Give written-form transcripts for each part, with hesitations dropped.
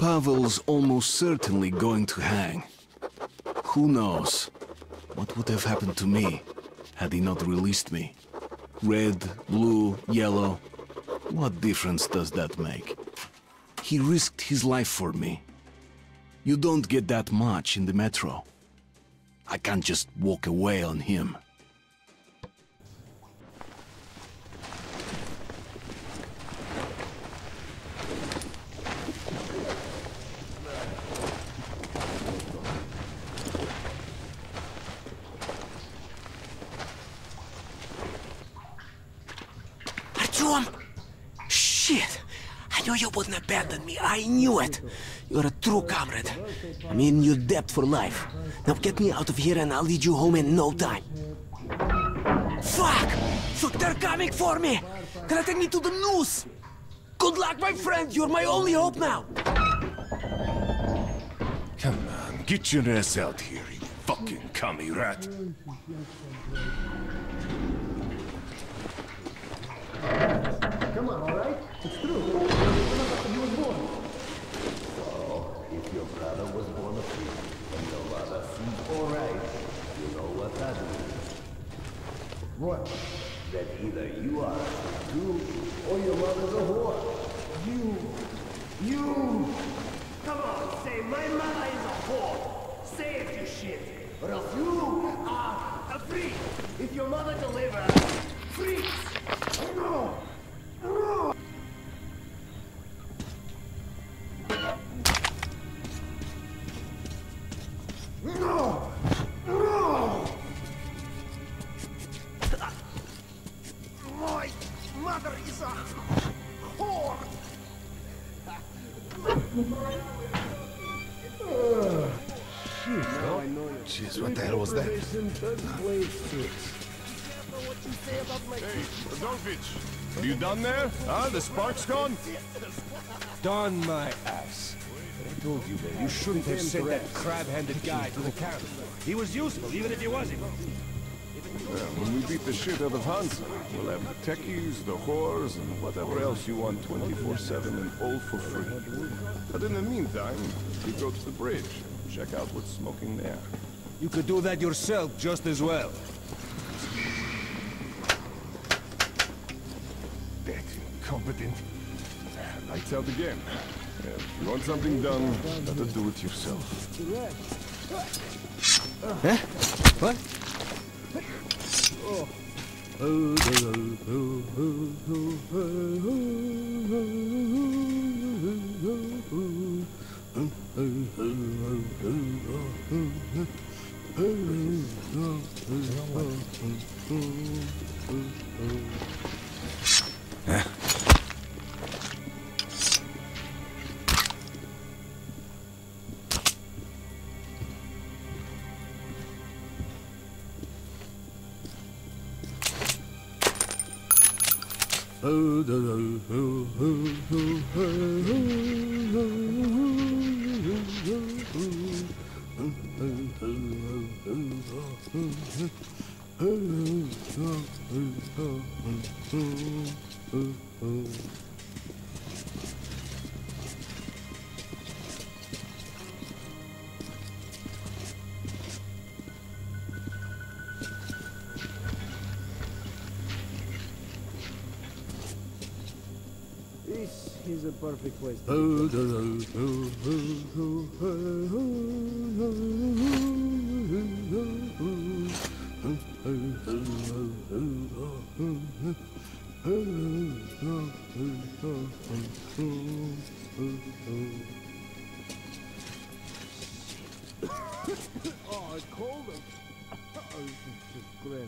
Pavel's almost certainly going to hang. Who knows what would have happened to me had he not released me? Red, blue, yellow, what difference does that make? He risked his life for me. You don't get that much in the metro. I can't just walk away on him. Artyom! Shit! I knew you wouldn't abandon me. I knew it. You're a true comrade. I'm in your debt for life. Now get me out of here and I'll lead you home in no time. Fuck! Fuck, they're coming for me! Gonna take me to the noose! Good luck, my friend! You're my only hope now! Come on, get your ass out here, you fucking commie rat! Come on, all right? It's true. He was born. So, if your brother was born a pig, and your mother seems all right, you know what that means. What? That either you are a pig too, or your mother's a whore. You! Come on, say my mother is a whore. Say it, you shit. Or else you are a freak. If your mother delivers, freaks. No! No! No! No! My mother is a whore! Jeez, what the hell was that? Hey, Adolfich, are you done there? Huh? The spark's gone? Darn my ass. I told you, man, you shouldn't have sent that crab-handed guy to the camp. He was useful, even if he wasn't. Well, when we beat the shit out of Hans, we'll have the techies, the whores, and whatever else you want 24/7 and all for free. But in the meantime, you go to the bridge and check out what's smoking there. You could do that yourself just as well. That incompetent. Lights out again. If you want something done, better do it yourself. Huh? What? This is a perfect place to Oh, it's cold. Oh, this is just grand.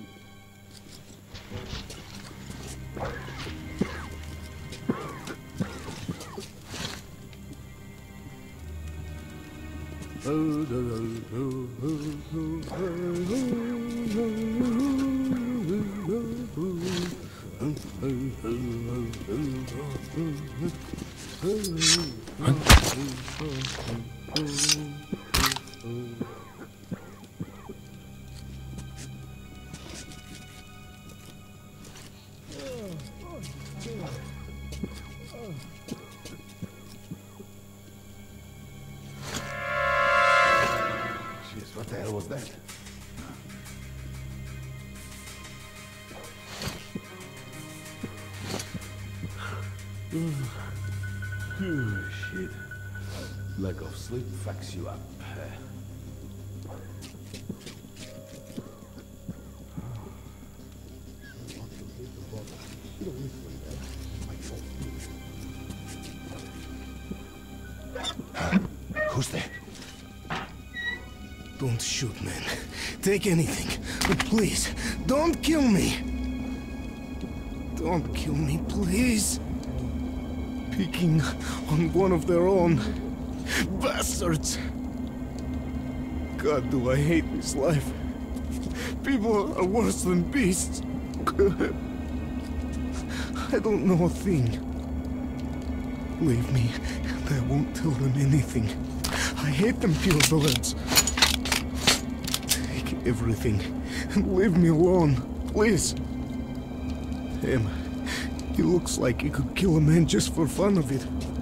Shit. Lack of sleep fucks you up. Who's there? Don't shoot, man. Take anything. But please, don't kill me. Don't kill me, please. Picking on one of their own. Bastards! God, do I hate this life. People are worse than beasts. I don't know a thing. Leave me, and I won't tell them anything. I hate them purebloods. Take everything, and leave me alone, please. Him. He looks like he could kill a man just for fun of it.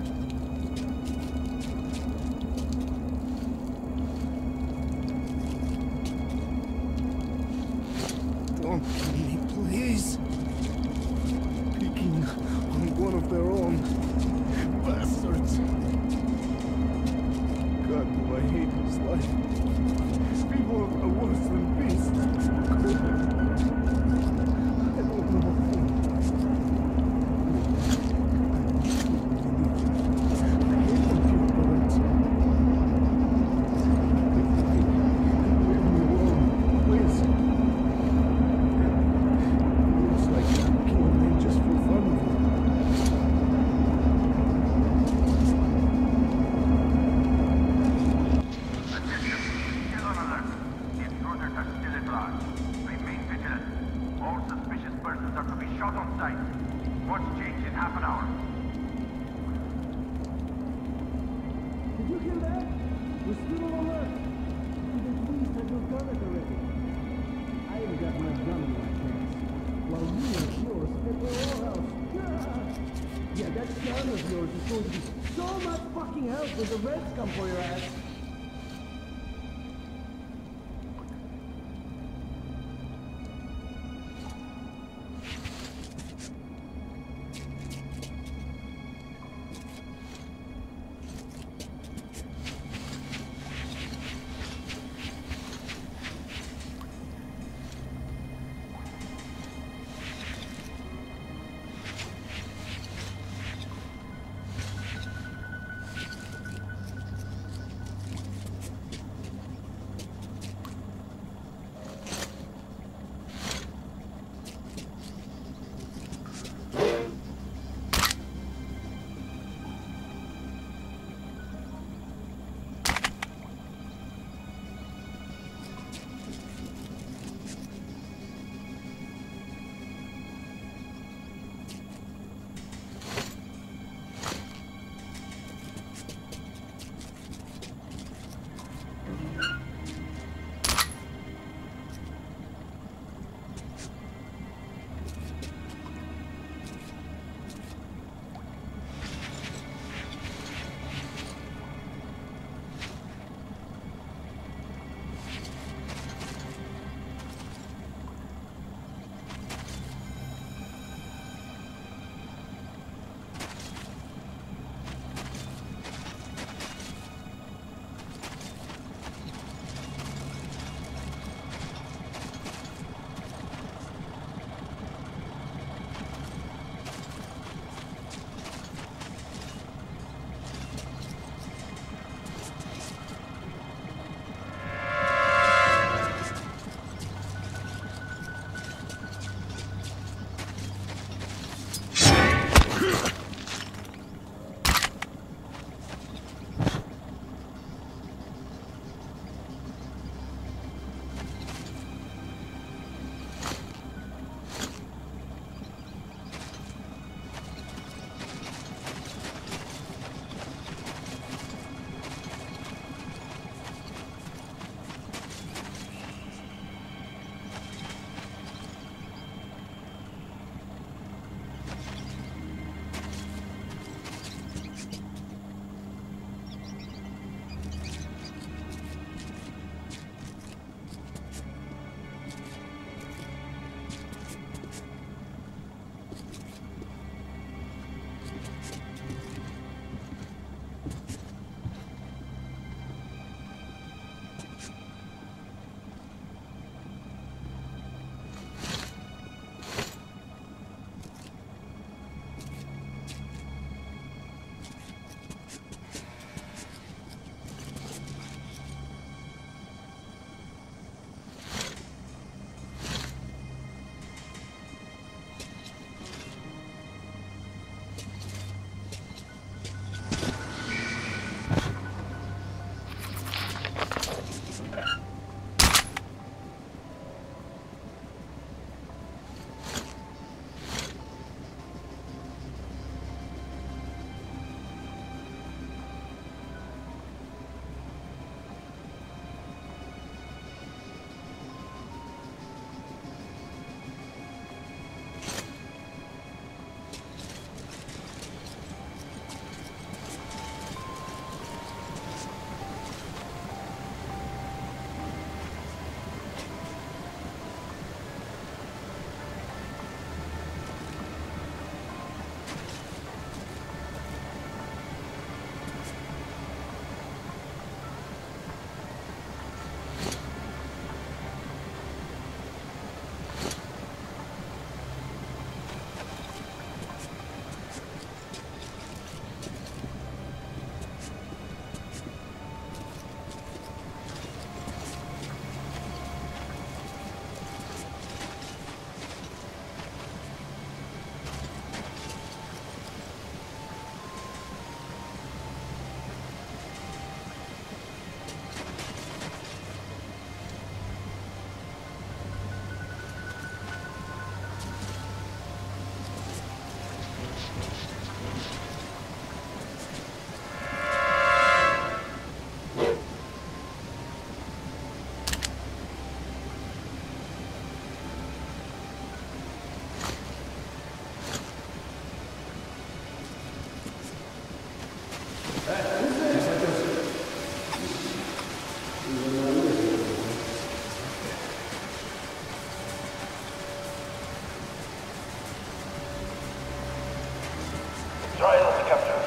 Don't kill me, please. Picking on one of their own. Bastards. God, do I hate this life. People are worse than beasts. I don't know a thing.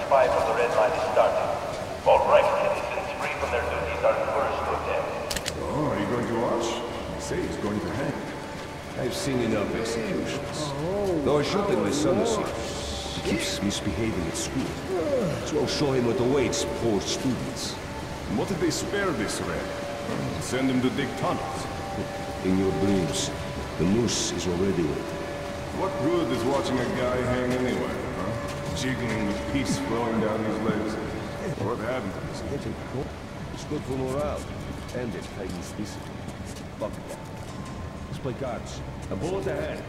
5 of the red line is starting. All Reich citizens free from their duties are first to attend. Oh, are you going to watch? They say he's going to hang. I've seen enough executions. Though I shot at my son this year. He keeps misbehaving at school. So I'll show him what awaits poor students. And what if they spare this red? Send him to dig tunnels. In your dreams, the noose is already waiting. What good is watching a guy hang anyway, huh? Jiggling with piss flowing down his legs. What happened to this? It's good for morale, and it tightens discipline. Buck that. Let's play cards. A bullet ahead.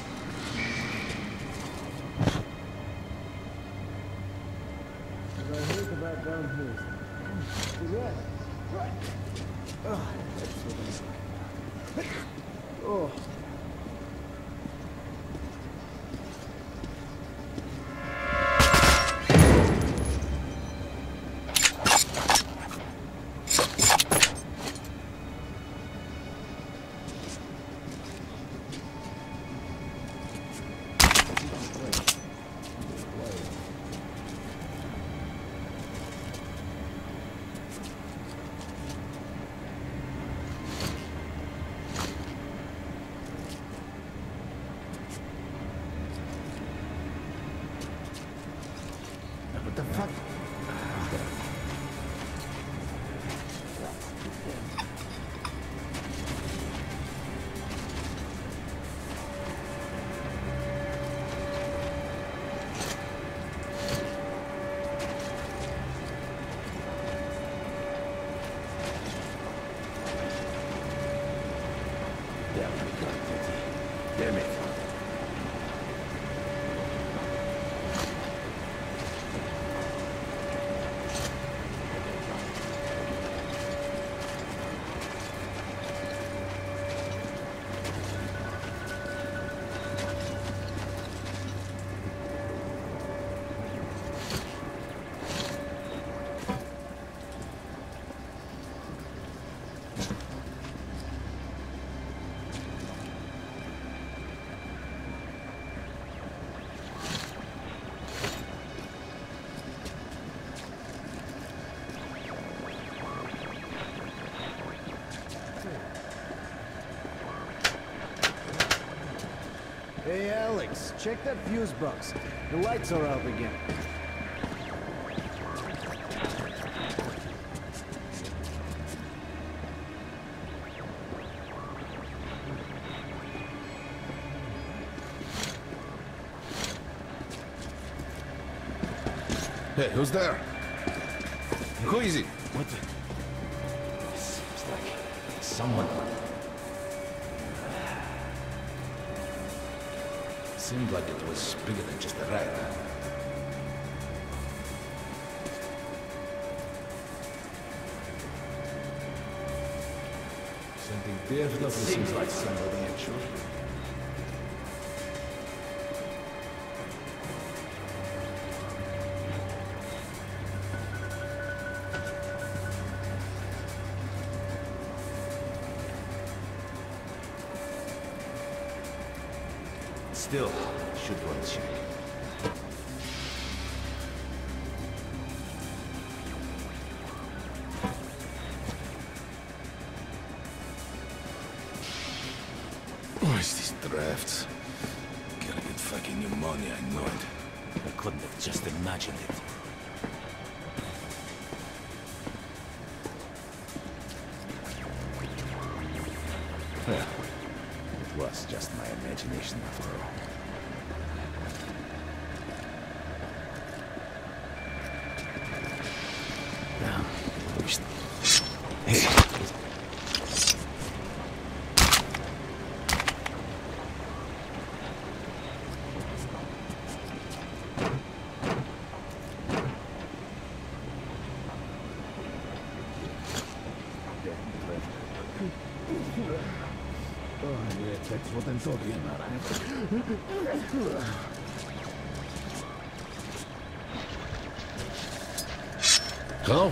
I heard about down here. Right. Oh, that's what I'm... Oh. What the fuck? Damn it. Hey, Alex, check that fuse box. The lights are out again. Hey, who's there? Who is it? What the... Seems like someone... Seemed like it was bigger than just a rat. Something definitely seems like somebody actually. Still, should go and check. What is these drafts? Gonna get fucking pneumonia, I know it. I couldn't have just imagined it. Well, it was just my imagination after all. Oh, yeah, that's what I'm talking about. Hello?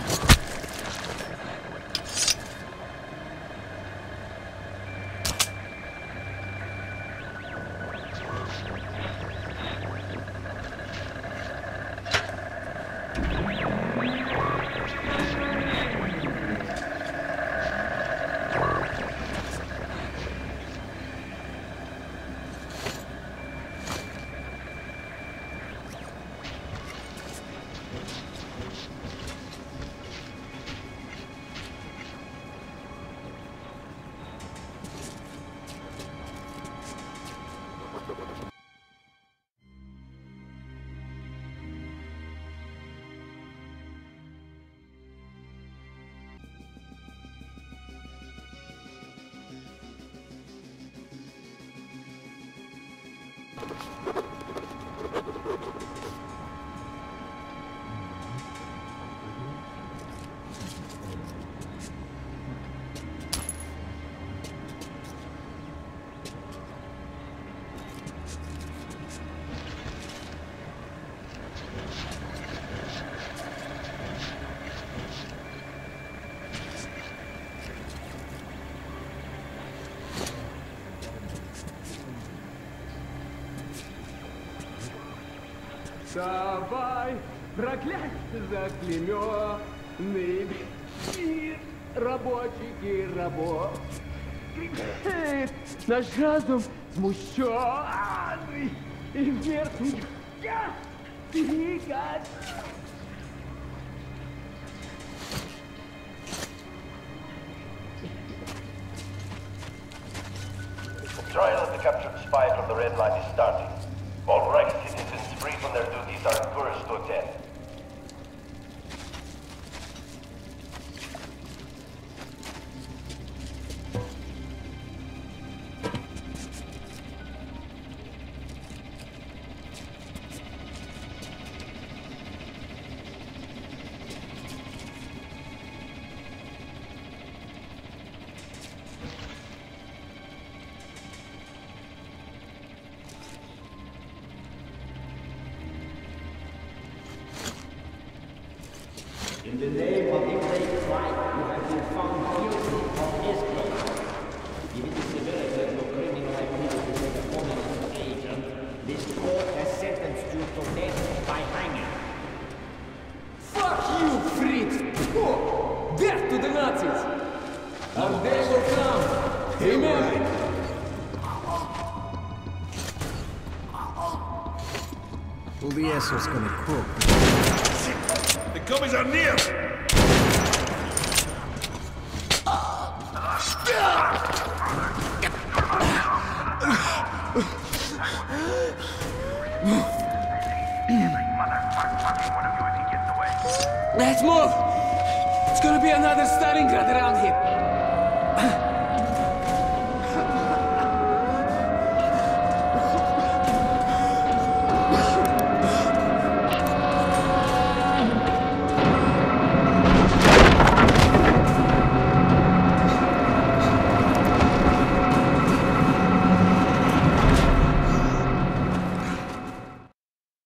Давай, проклятье заклеменный мир, рабочий рабочий. Наш разум смущенный и мертвый. Trial of the captured spy from the Red Line is starting. All Reich citizens free from their duties are encouraged to attend. In the name of Reich, you have been found guilty of espionage. Given the severity of your criminal activity as a foreign agent, this court has sentenced you to death by hanging. Fuck you, Fritz! Oh, death to the Nazis! Our day will come! Amen! Who the asshole's gonna cook? The commies are near! Let's move! It's gonna be another Stalingrad around here!